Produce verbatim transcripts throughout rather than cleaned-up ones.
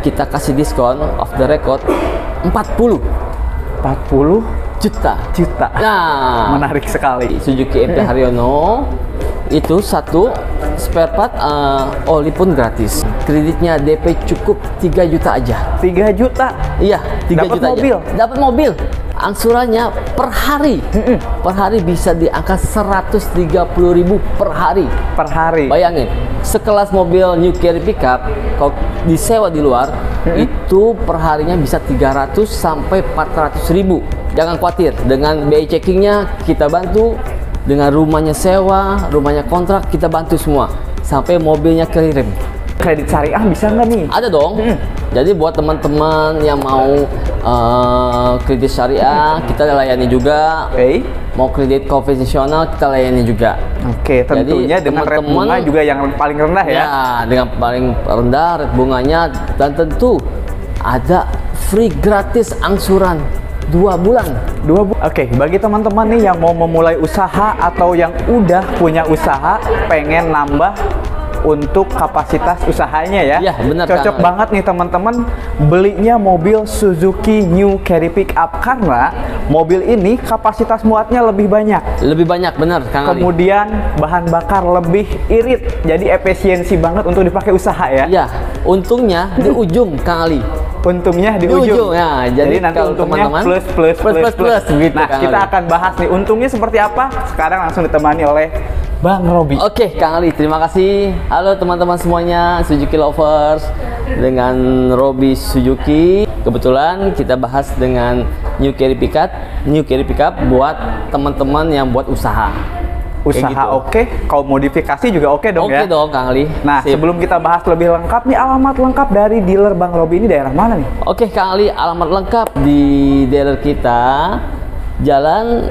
kita kasih diskon off the record empat puluh juta. Juta. Nah, menarik sekali. Suzuki M T Haryono itu satu spare part uh, oli pun gratis. Kreditnya D P cukup tiga juta aja. tiga juta. Iya, tiga juta mobil. aja. Dapat mobil. Angsurannya per hari. Mm-mm. Per hari bisa di angka seratus tiga puluh ribu per hari. Per hari. Bayangin, sekelas mobil New Carry Pickup kalau disewa di luar, mm-hmm, itu per harinya bisa tiga ratus sampai empat ratus ribu. Jangan khawatir, dengan biaya checkingnya kita bantu, dengan rumahnya sewa, rumahnya kontrak kita bantu semua sampai mobilnya kirim. Kredit syariah bisa nggak nih? Ada dong. Hmm. Jadi buat teman-teman yang mau uh, kredit syariah, hmm, kita layani juga. Oke. Okay. Mau kredit konvensional kita layani juga. Oke, okay, tentunya jadi, dengan rate bunga juga yang paling rendah ya. Ya, dengan paling rendah rate bunganya, dan tentu ada free gratis angsuran dua bulan. Dua bu Oke, okay, bagi teman-teman nih yang mau memulai usaha atau yang udah punya usaha, pengen nambah untuk kapasitas usahanya ya. Iya, benar. Cocok kan, banget nih teman-teman belinya mobil Suzuki New Carry Pickup karena mobil ini kapasitas muatnya lebih banyak. Lebih banyak, benar Kang Ali. Kemudian bahan bakar lebih irit, jadi efisiensi banget untuk dipakai usaha ya. Iya, untungnya di ujung Kang Ali. Untungnya di, di ujung. ujung. Ya, jadi, jadi nanti kalau untungnya teman-teman plus plus plus plus. plus, plus gitu, nah, Kang kita Ali. akan bahas nih untungnya seperti apa. Sekarang langsung ditemani oleh Bang Robi. Oke, Kang Ali, terima kasih. Halo teman-teman semuanya, Suzuki lovers, dengan Robi Suzuki. Kebetulan kita bahas dengan New Carry Pickup, New Carry Pickup buat teman-teman yang buat usaha. Usaha gitu. Oke, okay. Kalau modifikasi juga oke okay dong okay ya. Oke dong, Kang Ali. Nah, Sip. Sebelum kita bahas lebih lengkap nih, alamat lengkap dari dealer Bang Robi ini daerah mana nih? Oke, Kang Ali, alamat lengkap di dealer kita Jalan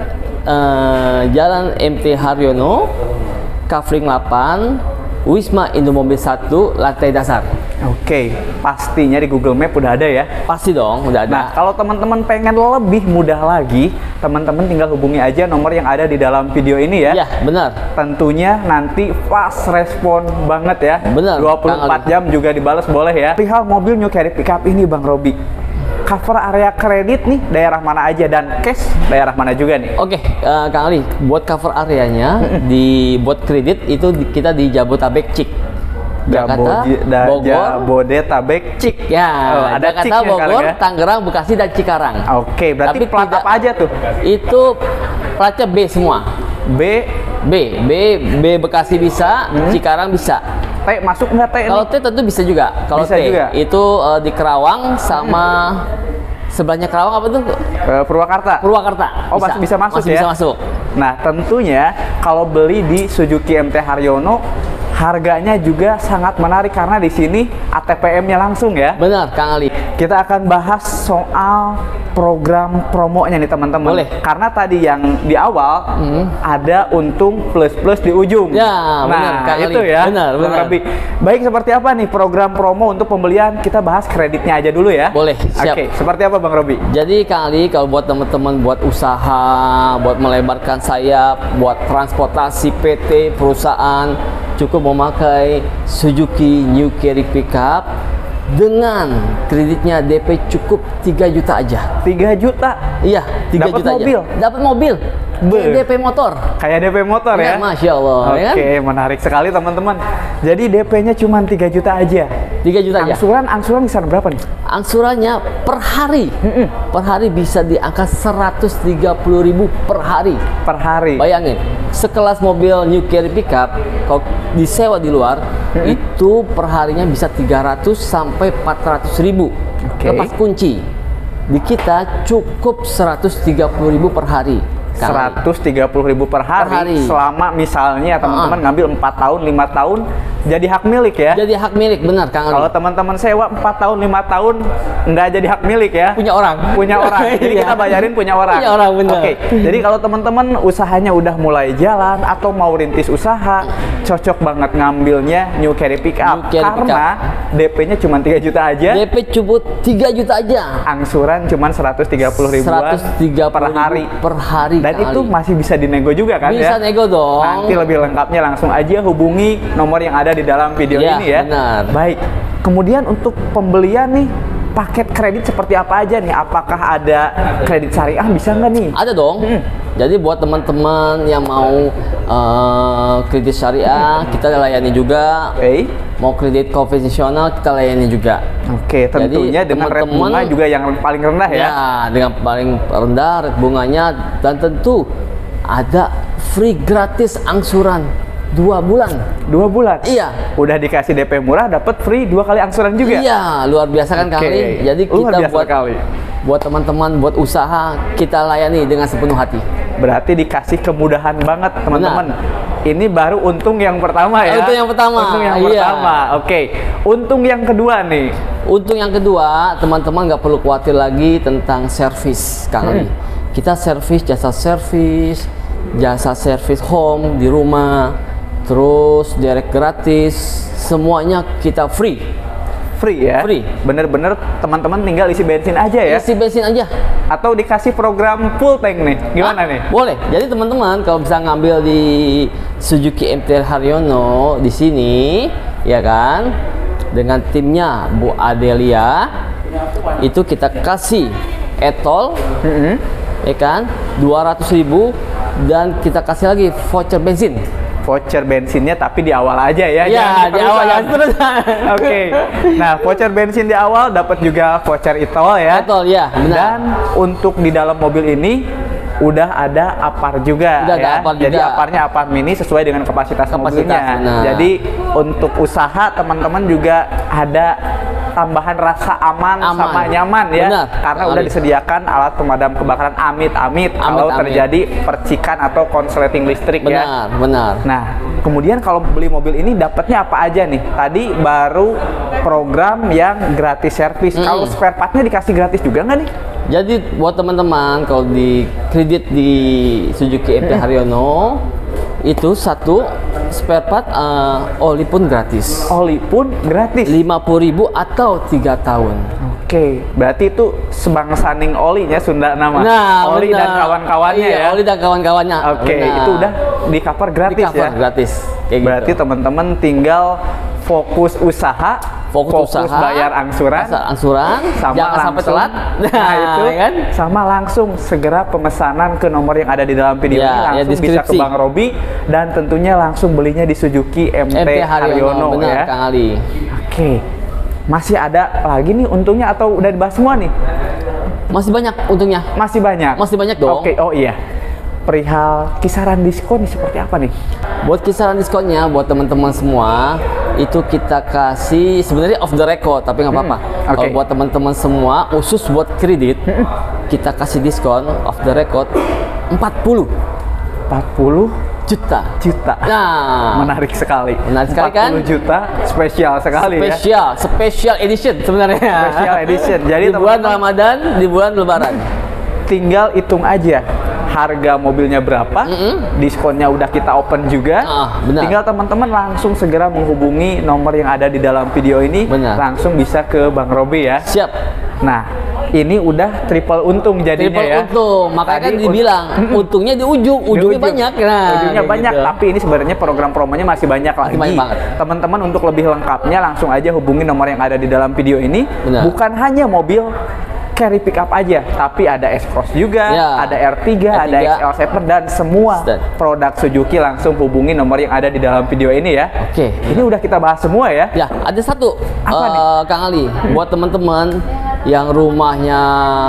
uh, Jalan M T Haryono, Kafling delapan, Wisma Indomobil satu, lantai dasar. Oke, pastinya di Google Map udah ada ya? Pasti dong, udah ada. Nah, kalau teman-teman pengen lebih mudah lagi, teman-teman tinggal hubungi aja nomor yang ada di dalam video ini ya. Iya, benar. Tentunya nanti fast respon banget ya. Benar. dua puluh empat jam juga dibalas boleh ya. Perihal mobil New Carry Pickup ini Bang Robi, cover area kredit nih daerah mana aja dan cash daerah mana juga nih? Oke, uh, Kang Ali, buat cover areanya di buat kredit itu di, kita di Jabodetabek Cik. Jakarta, Bogor, Jabodetabek Cik ya. Oh, ada Jakarta, Bogor, ya? Tangerang, Bekasi dan Cikarang. Oke, berarti tapi plat tidak, apa aja tuh? Itu platnya B semua. B, B, B, B Bekasi bisa, hmm. Cikarang bisa. T masuk nggak T? Kalau T tentu bisa juga. Kalau T juga. Itu uh, di Kerawang sama sebelahnya Kerawang apa tuh? Uh, Purwakarta. Purwakarta. Oh, bisa. masih bisa masuk masih ya? Bisa masuk. Nah, tentunya kalau beli di Suzuki M T Haryono, harganya juga sangat menarik karena di sini A T P M-nya langsung ya. Benar, Kang Ali. Kita akan bahas soal program promonya nih teman-teman. Boleh. Karena tadi yang di awal hmm. ada untung plus-plus di ujung. Ya, nah, benar, Kang itu Ali. ya. Benar, benar. Baik, seperti apa nih program promo untuk pembelian? Kita bahas kreditnya aja dulu ya. Boleh, siap. Oke, seperti apa Bang Robi? Jadi Kang Ali, kalau buat teman-teman buat usaha, buat melebarkan sayap, buat transportasi P T, perusahaan, cukup memakai Suzuki New Carry Pickup dengan kreditnya D P cukup tiga juta aja. tiga juta? Iya, tiga juta mobil. aja. Dapat mobil. D P motor. Kayak D P motor ya? Ya, Masya Allah. Oke, ya kan? menarik sekali teman-teman. Jadi D P-nya cuma tiga juta aja. tiga juta aja. Angsuran, angsuran bisa berapa nih? Angsurannya per hari. Mm-mm. Per hari bisa di angka seratus tiga puluh ribu per hari. Per hari. Bayangin, sekelas mobil New Carry Pickup kalau disewa di luar, mm-hmm, itu per harinya bisa tiga ratus sampai empat ratus ribu. Okay. Lepas kunci. Di kita cukup seratus tiga puluh ribu per hari. seratus tiga puluh ribu per hari, per hari selama misalnya teman-teman uh-huh. ngambil empat tahun, lima tahun jadi hak milik ya. Jadi hak milik, benar Kang Ali. Kalau teman-teman sewa empat tahun, lima tahun nggak jadi hak milik ya. Punya orang. Punya orang. Jadi kita bayarin punya orang. Punya orang, benar. Oke. Jadi kalau teman-teman usahanya udah mulai jalan atau mau rintis usaha, cocok banget ngambilnya New Carry Pickup. New Carry karena D P-nya cuma tiga juta aja. D P cuma tiga juta aja. Angsuran cuma seratus tiga puluh ribuan seratus tiga puluh per hari. Per hari. Dan Kang itu Ali. masih bisa dinego juga kan Bisa ya? nego dong. Nanti lebih lengkapnya langsung aja hubungi nomor yang ada di dalam video Ya, ini ya. benar. Baik. Kemudian untuk pembelian nih, paket kredit seperti apa aja nih? Apakah ada kredit syariah bisa nggak nih? Ada dong. Hmm. Jadi buat teman-teman yang mau uh, kredit syariah, kita layani juga. Oke. Mau kredit konvensional, kita layani juga. Oke, tentunya Jadi, dengan rate teman-teman- bunga juga yang paling rendah ya. Ya, dengan paling rendah rate bunganya, dan tentu ada free gratis angsuran dua bulan. Dua bulan? Iya. Udah dikasih D P murah, dapat free dua kali angsuran juga? Iya, luar biasa kan Oke. kali. Jadi Luar kita biasa buat kali. buat teman-teman, buat usaha, kita layani dengan sepenuh hati. Berarti dikasih kemudahan banget teman-teman. Ini baru untung yang pertama ya. Untung yang pertama, Untung yang iya. pertama. Oke. Untung yang kedua nih. Untung yang kedua, teman-teman nggak perlu khawatir lagi tentang servis, Kang Ali. Hmm. Kita servis, jasa servis, jasa servis home di rumah, terus direct gratis, semuanya kita free. Free ya. Free. Bener-bener teman-teman tinggal isi bensin aja ya. Isi bensin aja. Atau dikasih program full tank nih. Gimana Ah, nih? Boleh. Jadi teman-teman kalau bisa ngambil di Suzuki M T Haryono di sini, ya kan, dengan timnya Bu Adelia, itu kita kasih etol, Mm-hmm. ya kan, dua ratus ribu, dan kita kasih lagi voucher bensin. Voucher bensinnya tapi di awal aja Ya, ya. jangan di awal ya, diterusan. Oke. Nah, voucher bensin di awal, dapat juga voucher etol ya. Etol ya, benar. Dan untuk di dalam mobil ini udah ada apar juga Udah ada ya. apar Jadi juga. aparnya apar mini sesuai dengan kapasitas, Kapasitas, mobilnya. benar. Jadi untuk usaha teman-teman juga ada tambahan rasa aman, Aman. sama nyaman ya. Benar. Karena udah Sekali. disediakan alat pemadam kebakaran amit-amit kalau Amit-amit. terjadi percikan atau konsleting listrik ya. Benar, benar. Nah, kemudian kalau beli mobil ini dapatnya apa aja nih? Tadi baru program yang gratis servis. Mm. Kalau spare partnya dikasih gratis juga nggak nih? Jadi buat teman-teman kalau di kredit di Suzuki M T Haryono itu satu spare part uh, oli pun gratis. Oli pun gratis. lima puluh ribu atau tiga tahun. Oke, berarti itu sebangsaning olinya Sunda nama. Nah, oli benar. dan kawan-kawannya Iya, ya. Oli dan kawan-kawannya. Oke, Benar. itu udah di cover gratis Di cover ya. gratis. Kayak Berarti gitu. teman-teman tinggal fokus usaha, Fokus, usaha, bayar angsuran, asal angsuran, sama jangan langsung, sampai telat. Nah, itu ya kan? sama langsung segera pemesanan ke nomor yang ada di dalam video Ya, ini, ya, langsung bisa ke deskripsi. Bang Robi dan tentunya langsung belinya di Suzuki M T, M T Haryono, Haryono benar, ya. Kang Ali. Oke. Masih ada lagi nih untungnya atau udah dibahas semua nih? Masih banyak untungnya. Masih banyak. Masih banyak dong. Oke, oh iya. Perihal kisaran diskon nih seperti apa nih? Buat kisaran diskonnya buat teman-teman semua itu kita kasih sebenarnya off the record tapi nggak apa-apa. Hmm, Kalau oke. buat teman-teman semua khusus buat kredit kita kasih diskon off the record empat puluh empat puluh juta. juta. Nah, Menarik sekali. Menarik sekali kan? empat puluh juta spesial sekali ya. spesial, special edition sebenarnya. Special edition. Jadi di bulan teman-teman Ramadan, di bulan Lebaran. tinggal hitung aja harga mobilnya berapa, Mm-mm. diskonnya udah kita open juga. Ah, benar. Tinggal teman-teman langsung segera menghubungi nomor yang ada di dalam video ini, Benar. langsung bisa ke Bang Robi ya. Siap. Nah, ini udah triple untung jadinya Triple ya. untung, makanya kan Tadi dibilang un- untungnya di ujung, Di ujungnya ujung. banyak. Nah, ujungnya kayak banyak, gitu. tapi ini sebenarnya program promonya masih banyak lagi. banyak banget. Teman-teman untuk lebih lengkapnya langsung aja hubungi nomor yang ada di dalam video ini. Benar. Bukan hanya mobil carry pickup aja, tapi ada S-Cross juga, Ya. ada R tiga, R tiga, ada X L tujuh dan semua Dan. produk Suzuki langsung hubungi nomor yang ada di dalam video ini ya. Oke. Ini udah kita bahas semua ya. Ya, ada satu, Apa nih? eh, Kang Ali, buat teman-teman yang rumahnya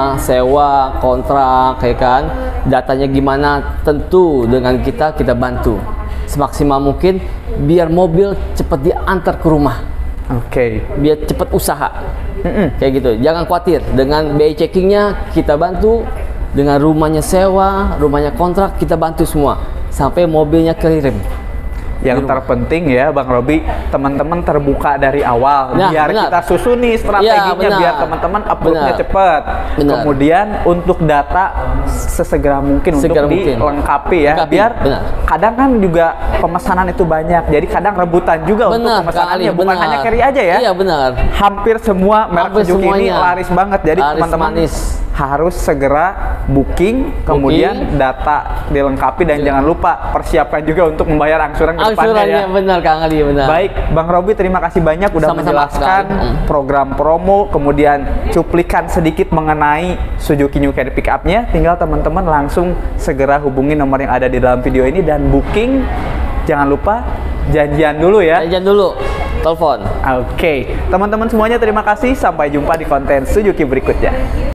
sewa, kontrak, kayak kan, datanya gimana, tentu dengan kita kita bantu semaksimal mungkin biar mobil cepat diantar ke rumah, Oke. biar cepat usaha, Mm-mm. kayak gitu. Jangan khawatir, dengan B I checkingnya kita bantu, dengan rumahnya sewa, rumahnya kontrak kita bantu semua sampai mobilnya kirim. Yang terpenting ya Bang Robi, teman-teman terbuka dari awal, Nah, biar benar. kita susuni strateginya, Ya, benar. biar teman-teman uploadnya Benar. cepat. Benar. Kemudian untuk data sesegera mungkin Segera untuk mungkin. dilengkapi ya, Lengkapi, biar benar. kadang kan juga pemesanan itu banyak, jadi kadang rebutan juga untuk Benar, pemesanannya, Kang Ali, bukan benar. hanya carry aja ya. Iya benar. Hampir semua merek Hampir Suzuki ini semuanya. laris banget, jadi Laris teman-teman manis. harus segera booking, kemudian Booking. data dilengkapi dan jangan lupa persiapkan juga untuk membayar angsuran ke depannya ya. Angsurannya benar Kang Ali, benar. Baik, Bang Robi terima kasih banyak udah Sama-sama menjelaskan sekali. program promo, kemudian cuplikan sedikit mengenai Suzuki New Carry Pickup-nya. Tinggal teman-teman langsung segera hubungi nomor yang ada di dalam video ini dan booking. Jangan lupa janjian dulu ya. Janjian dulu, telepon. Oke, teman-teman semuanya terima kasih. Sampai jumpa di konten Suzuki berikutnya.